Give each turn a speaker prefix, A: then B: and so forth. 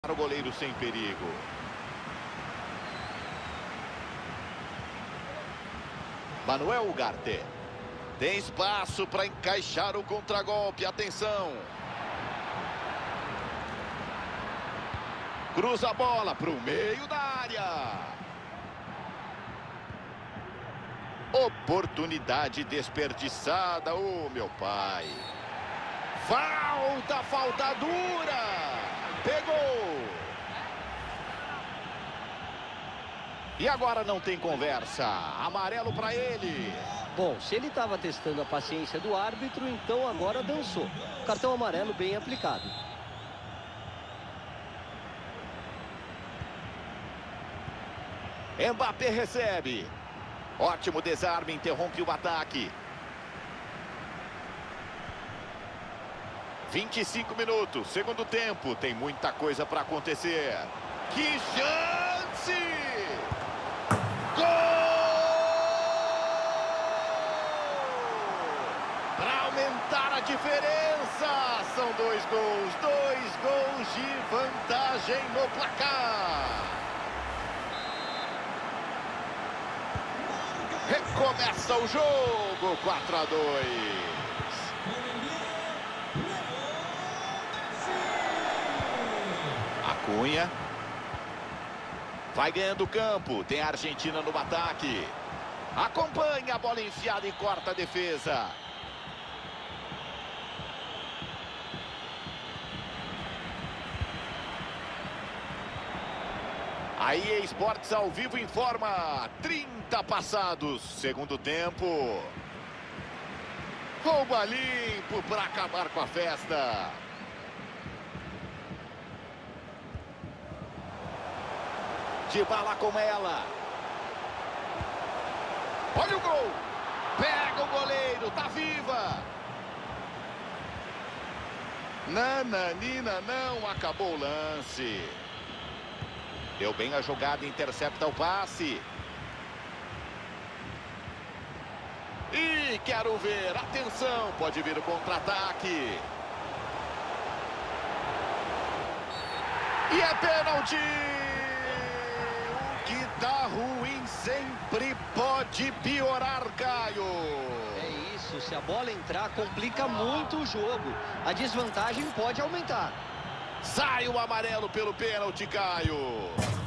A: O goleiro sem perigo. Manuel Ugarte. Tem espaço para encaixar o contragolpe. Atenção. Cruza a bola para o meio da área. Oportunidade desperdiçada. Oh, meu pai. Falta dura. Pegou. E agora não tem conversa. Amarelo para ele.
B: Bom, se ele estava testando a paciência do árbitro, então agora dançou. Cartão amarelo bem aplicado.
A: Mbappé recebe. Ótimo desarme, interrompe o ataque. 25 minutos, segundo tempo. Tem muita coisa para acontecer. Que chance! Gol! Para aumentar a diferença. São dois gols de vantagem no placar. Recomeça o jogo, 4-2. Cunha. Vai ganhando campo. Tem a Argentina no ataque. Acompanha a bola enfiada e corta a defesa. A EA Sports ao vivo informa. 30 passados. Segundo tempo. Rouba limpo para acabar com a festa. De bala com ela. Olha o gol. Pega o goleiro. Tá viva. Nananina não. Acabou o lance. Deu bem a jogada. Intercepta o passe. E quero ver. Atenção. Pode vir o contra-ataque. E é pênalti. Que tá ruim sempre pode piorar, Caio.
B: É isso, se a bola entrar, complica muito o jogo. A desvantagem pode aumentar.
A: Sai o amarelo pelo pênalti, Caio.